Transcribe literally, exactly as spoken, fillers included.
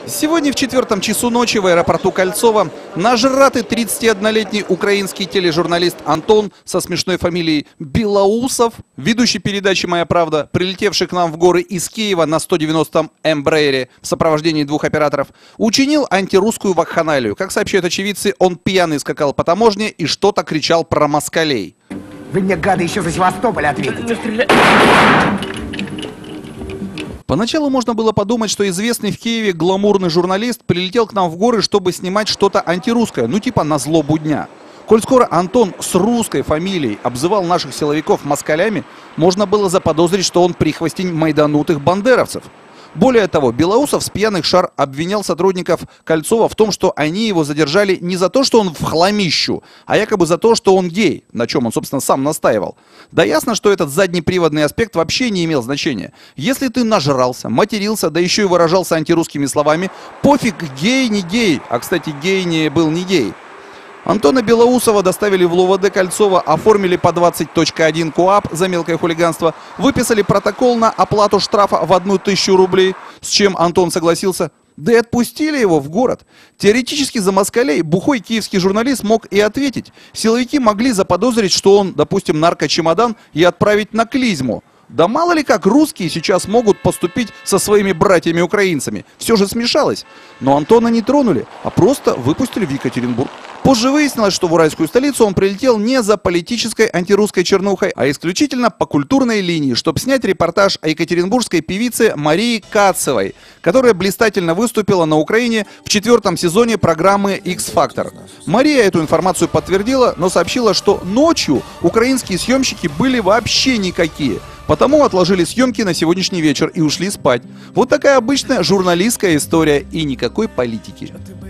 Сегодня в четвертом часу ночи в аэропорту Кольцово нажратый тридцатиоднолетний украинский тележурналист Антон со смешной фамилией Белоусов, ведущий передачи «Моя правда», прилетевший к нам в горы из Киева на сто девяностом Эмбрейере в сопровождении двух операторов, учинил антирусскую вакханалию. Как сообщают очевидцы, он пьяный скакал по таможне и что-то кричал про москалей. Вы мне, гады, еще за Севастополь ответите. Поначалу можно было подумать, что известный в Киеве гламурный журналист прилетел к нам в горы, чтобы снимать что-то антирусское, ну типа на злобу дня. Коль скоро Антон с русской фамилией обзывал наших силовиков москалями, можно было заподозрить, что он прихвостень майданутых бандеровцев. Более того, Белоусов с пьяных шар обвинял сотрудников Кольцова в том, что они его задержали не за то, что он в хламищу, а якобы за то, что он гей, на чем он, собственно, сам настаивал. Да ясно, что этот заднеприводный аспект вообще не имел значения. Если ты нажрался, матерился, да еще и выражался антирусскими словами, пофиг, гей, не гей. А, кстати, гей не был не гей. Антона Белоусова доставили в ЛУВД Кольцова, оформили по двадцать точка один КоАП за мелкое хулиганство, выписали протокол на оплату штрафа в одну тысячу рублей, с чем Антон согласился, да и отпустили его в город. Теоретически за москалей бухой киевский журналист мог и ответить. Силовики могли заподозрить, что он, допустим, наркочемодан, и отправить на клизму. Да мало ли как русские сейчас могут поступить со своими братьями-украинцами. Все же смешалось. Но Антона не тронули, а просто выпустили в Екатеринбург. Позже выяснилось, что в уральскую столицу он прилетел не за политической антирусской чернухой, а исключительно по культурной линии, чтобы снять репортаж о екатеринбургской певице Марии Кацевой, которая блистательно выступила на Украине в четвертом сезоне программы X-Factor. Мария эту информацию подтвердила, но сообщила, что ночью украинские съемщики были вообще никакие. Потому отложили съемки на сегодняшний вечер и ушли спать. Вот такая обычная журналистская история и никакой политики.